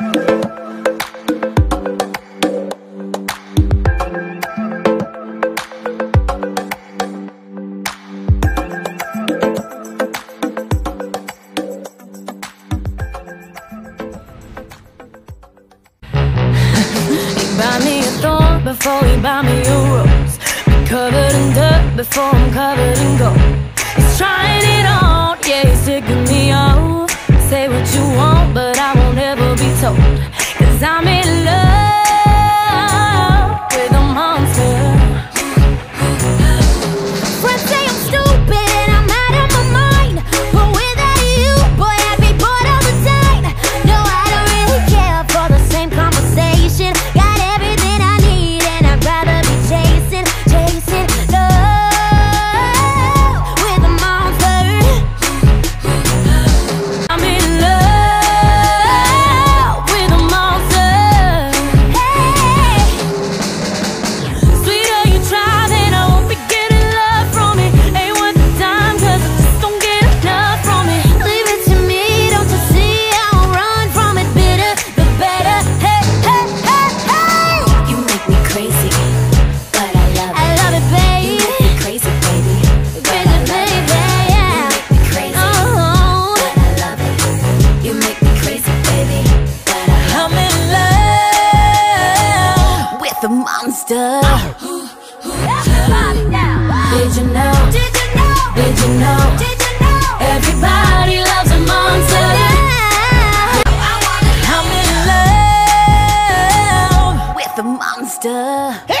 Buy me a thorn before you buy me a rose. Be covered in dirt before I'm covered in gold. He's trying it on, yeah, he's ticking me off. Say what you want, but I won't ever be told. 'Cause I'm in love with a monster. Friends say I'm stupid and I'm out of my mind, but without you, boy, I'd be bored all the time. No, I don't really care for the same conversation. Got everything I need and I'd rather be chasing love with a monster. I'm in love with a monster. Hey, sweeter you try, then I won't be getting love from it. Ain't worth the time, 'cause I just don't get enough from it. Leave it to me, don't you see? I won't run from it. Bitter, the better. Hey, hey, hey, hey. You make me crazy, but I love it. I love it, babe. You make me crazy, baby, but I love it. Yeah. You make me crazy, Oh, but I love it. You make me crazy, baby, but I love I'm in love with a monster. Did you know? Did you know? Did you know? Did you know? Everybody loves a monster. I'm in love with a monster.